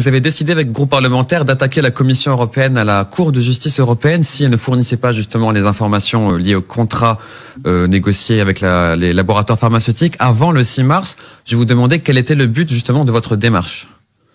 Vous avez décidé avec le groupe parlementaire d'attaquer la Commission européenne à la Cour de justice européenne si elle ne fournissait pas justement les informations liées au contrat négocié avec les laboratoires pharmaceutiques avant le 6 mars. Je vous demandais quel était le but justement de votre démarche.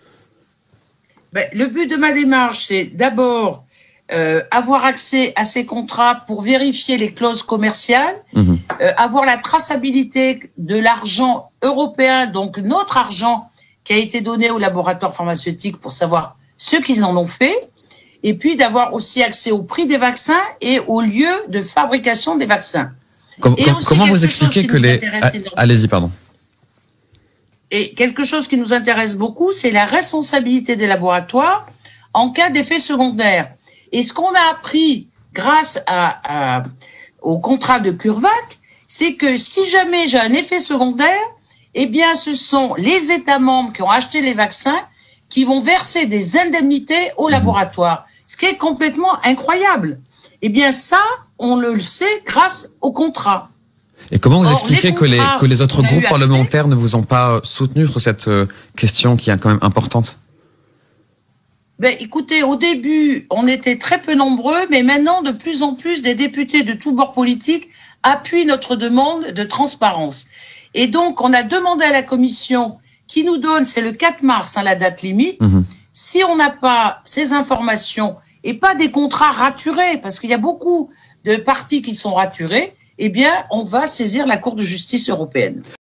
Le but de ma démarche, c'est d'abord avoir accès à ces contrats pour vérifier les clauses commerciales, avoir la traçabilité de l'argent européen, donc notre argent qui a été donné aux laboratoires pharmaceutiques pour savoir ce qu'ils en ont fait, et puis d'avoir aussi accès au prix des vaccins et au lieu de fabrication des vaccins. Comment vous expliquez que les... Allez-y, pardon. Et quelque chose qui nous intéresse beaucoup, c'est la responsabilité des laboratoires en cas d'effet secondaire. Et ce qu'on a appris grâce au contrat de CureVac, c'est que si jamais j'ai un effet secondaire, eh bien, ce sont les États membres qui ont acheté les vaccins qui vont verser des indemnités au laboratoire, ce qui est complètement incroyable. Eh bien, ça, on le sait grâce au contrat. Et comment vous expliquez que les autres groupes parlementaires ne vous ont pas soutenu sur cette question qui est quand même importante? Écoutez, au début, on était très peu nombreux, mais maintenant, de plus en plus, des députés de tous bords politiques appuient notre demande de transparence. Et donc, on a demandé à la Commission qui nous donne, c'est le 4 mars, la date limite, si on n'a pas ces informations et pas des contrats raturés, parce qu'il y a beaucoup de partis qui sont raturés, eh bien, on va saisir la Cour de justice européenne.